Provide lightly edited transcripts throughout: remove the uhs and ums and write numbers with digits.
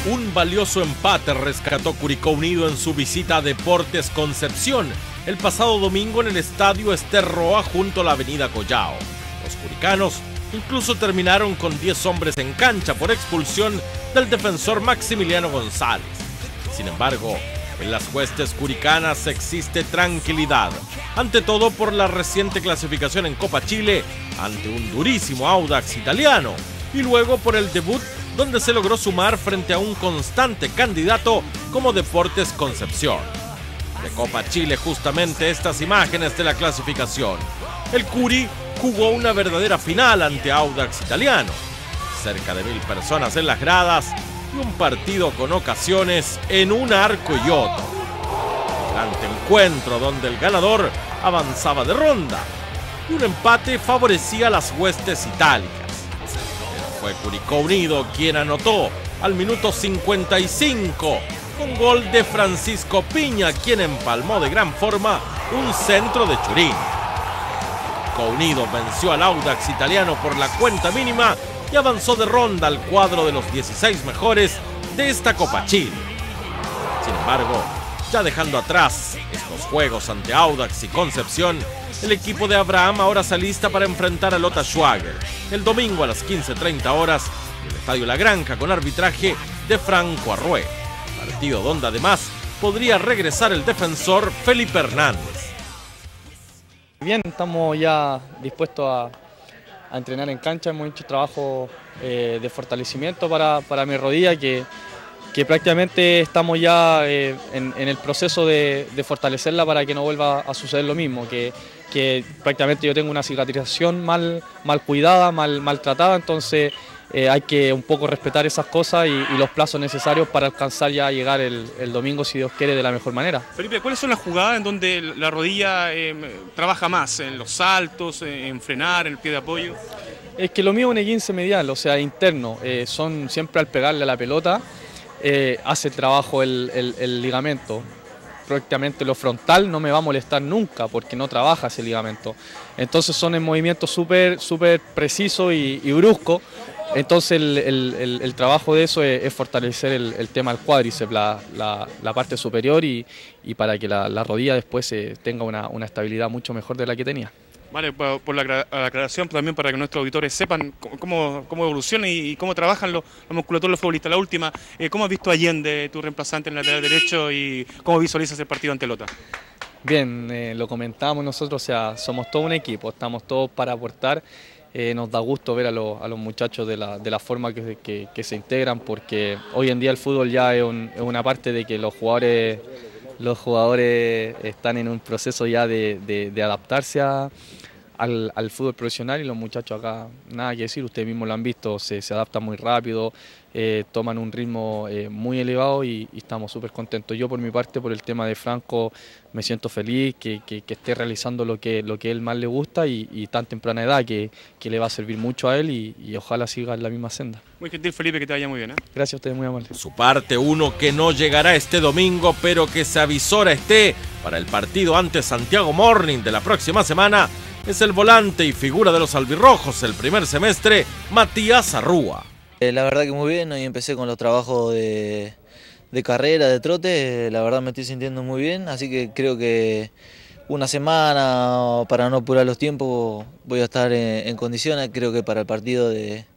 Un valioso empate rescató Curicó Unido en su visita a Deportes Concepción el pasado domingo en el estadio Ester Roa junto a la avenida Collao. Los curicanos incluso terminaron con 10 hombres en cancha por expulsión del defensor Maximiliano González. Sin embargo, en las huestes curicanas existe tranquilidad, ante todo por la reciente clasificación en Copa Chile ante un durísimo Audax italiano y luego por el debut donde se logró sumar frente a un constante candidato como Deportes Concepción. De Copa Chile justamente estas imágenes de la clasificación. El Curi jugó una verdadera final ante Audax italiano. Cerca de 1000 personas en las gradas y un partido con ocasiones en un arco y otro. Durante encuentro donde el ganador avanzaba de ronda y un empate favorecía a las huestes itálicas. Fue Curicó Unido quien anotó al minuto 55 con gol de Francisco Piña, quien empalmó de gran forma un centro de Churín. Curicó Unido venció al Audax italiano por la cuenta mínima y avanzó de ronda al cuadro de los 16 mejores de esta Copa Chile. Sin embargo, ya dejando atrás estos juegos ante Audax y Concepción, el equipo de Abraham ahora se alista para enfrentar a Lota Schwager el domingo a las 15:30 horas en el Estadio La Granja con arbitraje de Franco Arrué, partido donde además podría regresar el defensor Felipe Hernández. Bien, estamos ya dispuestos a entrenar en cancha. Hemos hecho trabajo de fortalecimiento para mi rodilla que prácticamente estamos ya en el proceso de fortalecerla para que no vuelva a suceder lo mismo, que prácticamente yo tengo una cicatrización mal cuidada, mal tratada, entonces hay que un poco respetar esas cosas y los plazos necesarios para alcanzar ya a llegar el domingo, si Dios quiere, de la mejor manera. Felipe, ¿cuáles son las jugadas en donde la rodilla trabaja más? ¿En los saltos, en frenar, en el pie de apoyo? Es que lo mío es un E15 medial, o sea, interno, son siempre al pegarle a la pelota, hace el trabajo el ligamento. Prácticamente lo frontal no me va a molestar nunca porque no trabaja ese ligamento. Entonces son en movimientos súper precisos y bruscos. Entonces el trabajo de eso es fortalecer el tema del cuádriceps, la parte superior y para que la rodilla después tenga una estabilidad mucho mejor de la que tenía. Vale, por la aclaración, pero también para que nuestros auditores sepan cómo evoluciona y cómo trabajan la musculatura de los futbolistas. La última, ¿cómo has visto a Allende, tu reemplazante en el lateral derecho, y cómo visualizas el partido ante Lota? Bien, lo comentábamos nosotros, o sea, somos todo un equipo, estamos todos para aportar. Nos da gusto ver a los muchachos de la forma que se integran, porque hoy en día el fútbol ya es una parte de que los jugadores están en un proceso ya de adaptarse al fútbol profesional, y los muchachos acá, nada que decir, ustedes mismos lo han visto, se adaptan muy rápido, toman un ritmo muy elevado y estamos súper contentos. Yo por mi parte, por el tema de Franco, me siento feliz que esté realizando lo que a él más le gusta y tan temprana edad que le va a servir mucho a él y ojalá siga en la misma senda. Muy gentil, Felipe, que te vaya muy bien. Gracias a ustedes, muy amable. Su parte, uno que no llegará este domingo, pero que se avisora esté para el partido ante Santiago Morning de la próxima semana, es el volante y figura de los albirrojos el primer semestre, Matías Arrúa. La verdad que muy bien, hoy empecé con los trabajos de carrera, de trote, la verdad me estoy sintiendo muy bien, así que creo que una semana, para no apurar los tiempos, voy a estar en condiciones. Creo que para el partido de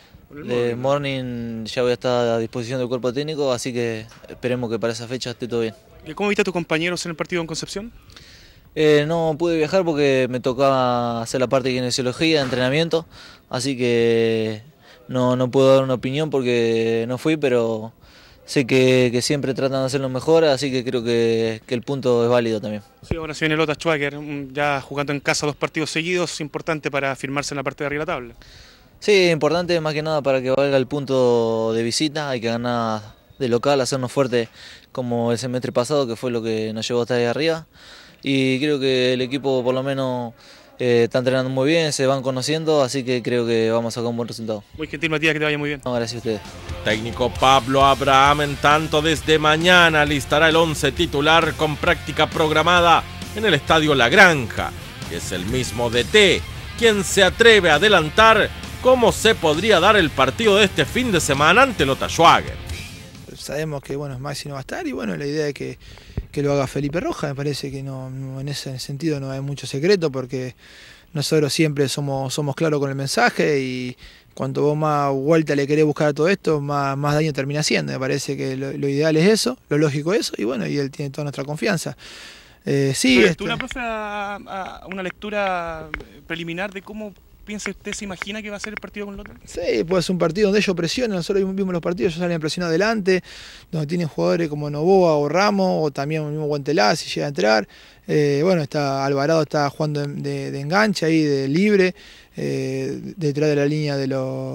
Morning ya voy a estar a disposición del cuerpo técnico, así que esperemos que para esa fecha esté todo bien. ¿Cómo viste a tus compañeros en el partido en Concepción? No pude viajar porque me tocaba hacer la parte de kinesiología, de entrenamiento, así que no puedo dar una opinión porque no fui, pero sé que siempre tratan de hacerlo mejor, así que creo que el punto es válido también. Sí, ahora se viene Lota Schwager, ya jugando en casa 2 partidos seguidos, importante para firmarse en la parte de arriba de la tabla. Sí, importante más que nada para que valga el punto de visita, hay que ganar de local, hacernos fuerte como el semestre pasado, que fue lo que nos llevó hasta ahí arriba. Y creo que el equipo por lo menos está entrenando muy bien, se van conociendo, así que creo que vamos a sacar un buen resultado. Muy gentil, Matías, que te vaya muy bien. No, gracias a ustedes. Técnico Pablo Abraham, en tanto, desde mañana alistará el 11 titular con práctica programada en el Estadio La Granja, que es el mismo DT quien se atreve a adelantar cómo se podría dar el partido de este fin de semana ante Lota Schwager. sabemos que bueno, Maxi no va a estar y bueno, la idea es que lo haga Felipe Rojas. Me parece que no, en ese sentido no hay mucho secreto porque nosotros siempre somos claros con el mensaje y cuanto vos más vuelta le querés buscar a todo esto, más daño termina haciendo. Me parece que lo ideal es eso, lo lógico es eso y bueno, y él tiene toda nuestra confianza. Sí, ¿Una profe a una lectura preliminar de cómo piensa usted, se imagina que va a ser el partido con Lota? Sí, puede ser un partido donde ellos presionan. Nosotros vimos los partidos, ellos salen a presionar adelante, donde tienen jugadores como Novoa o Ramos, o también el mismo Guantelá, si llega a entrar. Bueno, Alvarado está jugando de enganche ahí, de libre, detrás de la línea de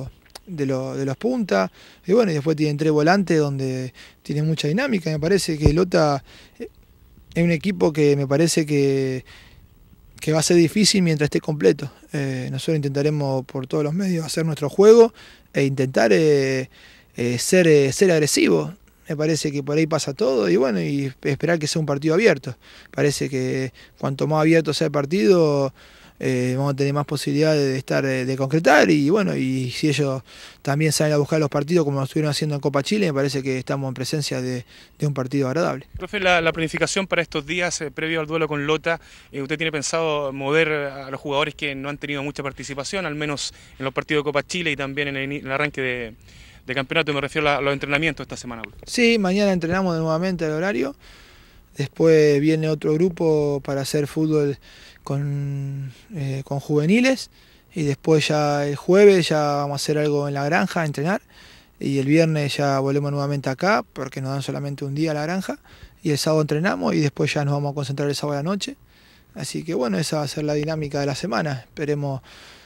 los puntas. Y bueno, y después tienen 3 volantes donde tiene mucha dinámica. Me parece que Lota es un equipo que me parece que va a ser difícil mientras esté completo. Nosotros intentaremos por todos los medios hacer nuestro juego e intentar ser agresivos. Me parece que por ahí pasa todo y bueno, y esperar que sea un partido abierto. Parece que cuanto más abierto sea el partido, vamos a tener más posibilidades de concretar y bueno, y si ellos también salen a buscar los partidos como lo estuvieron haciendo en Copa Chile, me parece que estamos en presencia de un partido agradable. Profe, la planificación para estos días previo al duelo con Lota, ¿usted tiene pensado mover a los jugadores que no han tenido mucha participación, al menos en los partidos de Copa Chile y también en el arranque de campeonato? Me refiero a los entrenamientos esta semana. Sí, mañana entrenamos nuevamente al horario, después viene otro grupo para hacer fútbol con juveniles y después ya el jueves ya vamos a hacer algo en la granja, a entrenar y el viernes ya volvemos nuevamente acá porque nos dan solamente un día a la granja y el sábado entrenamos y después ya nos vamos a concentrar el sábado a la noche, así que bueno, esa va a ser la dinámica de la semana. Esperemos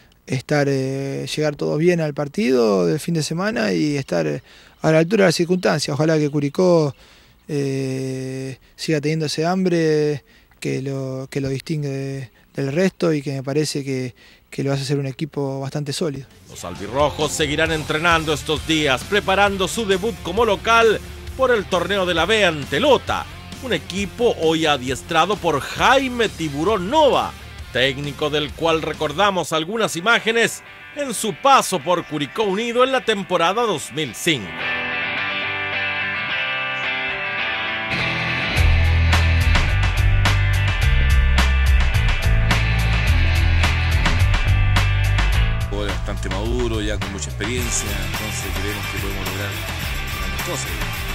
llegar todos bien al partido del fin de semana y estar a la altura de las circunstancias. Ojalá que Curicó siga teniendo ese hambre que lo distingue del resto y que me parece que lo hace ser un equipo bastante sólido. Los albirrojos seguirán entrenando estos días, preparando su debut como local por el torneo de la B ante Lota, un equipo hoy adiestrado por Jaime Tiburón Nova, técnico del cual recordamos algunas imágenes en su paso por Curicó Unido en la temporada 2005. Bastante maduro, ya con mucha experiencia, entonces creemos que podemos lograr grandes cosas.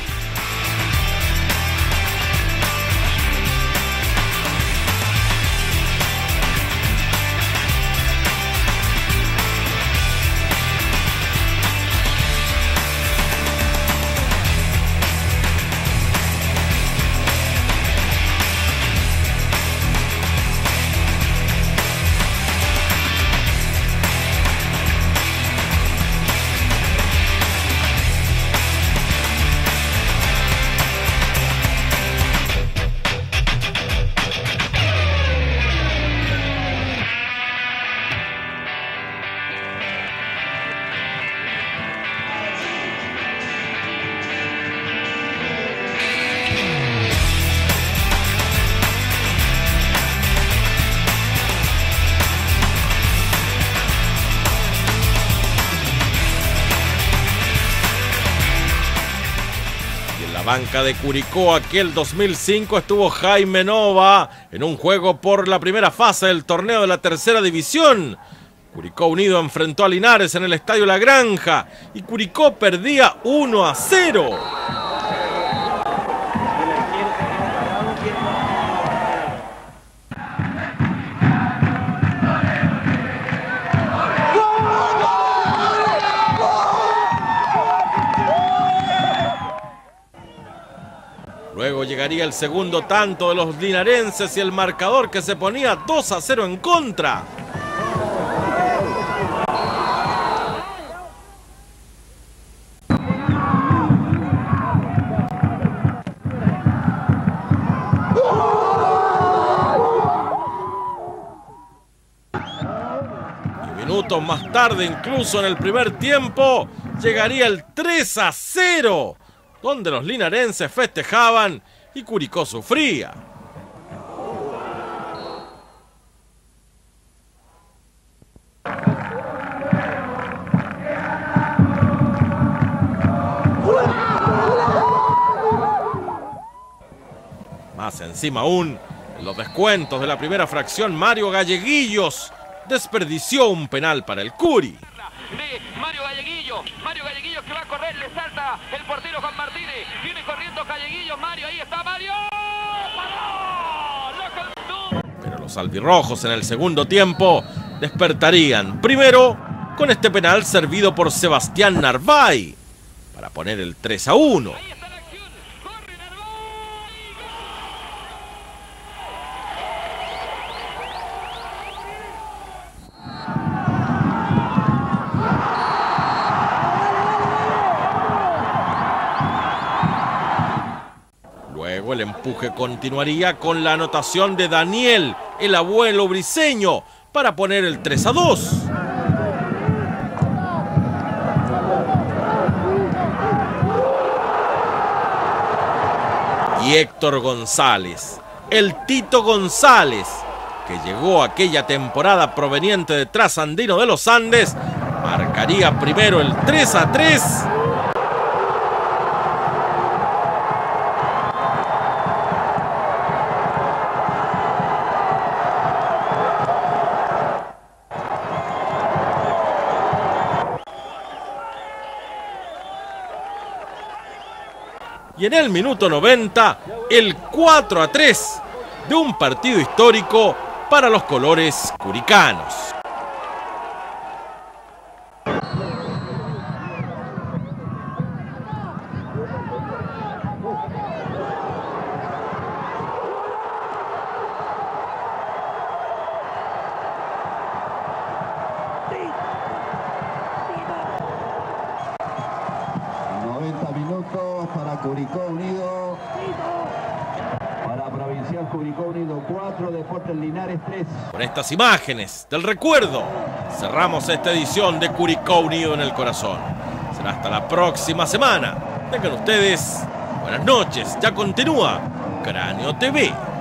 Banca de Curicó aquel 2005 estuvo Jaime Nova en un juego por la primera fase del torneo de la tercera división. Curicó Unido enfrentó a Linares en el Estadio La Granja y Curicó perdía 1-0. Luego llegaría el segundo tanto de los linarenses y el marcador que se ponía 2-0 en contra. Y minutos más tarde, incluso en el primer tiempo, llegaría el 3-0. Donde los linarenses festejaban y Curicó sufría. Más encima aún, en los descuentos de la primera fracción, Mario Galleguillos desperdició un penal para el Curi. Mario Galleguillos que va a correr, le salta el portero Juan Martínez, viene corriendo Galleguillos, Mario, ahí está Mario, ¡paró! Pero los albirrojos en el segundo tiempo despertarían, primero con este penal servido por Sebastián Narváez para poner el 3-1. Luego el empuje continuaría con la anotación de Daniel, el abuelo briseño, para poner el 3-2. Y Héctor González, el Tito González, que llegó aquella temporada proveniente de Trasandino de los Andes, marcaría primero el 3-3. Y en el minuto 90, el 4-3 de un partido histórico para los colores curicanos. Para Curicó Unido, para Provincial Curicó Unido 4, Deportes Linares 3. Con estas imágenes del recuerdo, cerramos esta edición de Curicó Unido en el Corazón. Será hasta la próxima semana. Tengan ustedes buenas noches. Ya continúa Cráneo TV.